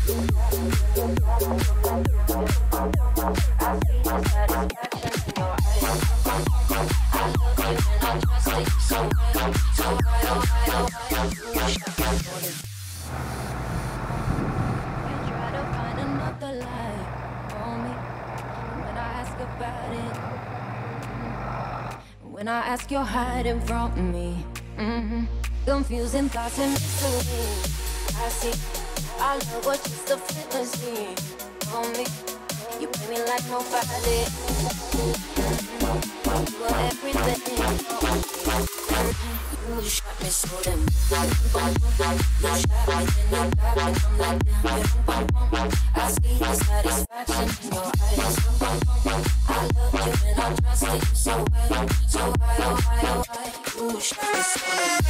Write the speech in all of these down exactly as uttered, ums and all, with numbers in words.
When I ask, you're hiding from me. Mm-hmm. Confusing thoughts and mystery. I see, I love what just the fantasy on me. You play me like nobody. Mm-hmm. You are everything. You shot me so damn. You shot me, then you got me. I'm like damn. I see the satisfaction in your eyes. I love you and I trust you so well. So why, oh why, oh why? You shot me so damn.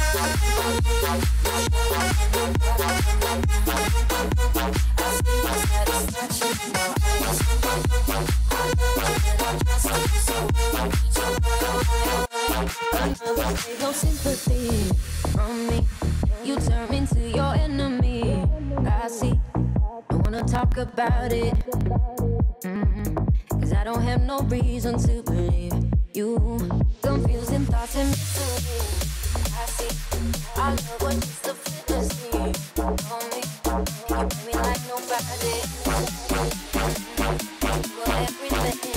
I see the satisfaction in your eyes. I love you and I trust you so well. So why, oh why, oh why? Another day, no sympathy from me. You turn into your enemy. I see. I wanna talk about it. Mm-hmm. Cause I don't have no reason to believe you. Confusing thoughts and mystery. I see. I love what just the fantasy on me. You play me like nobody. You are everything.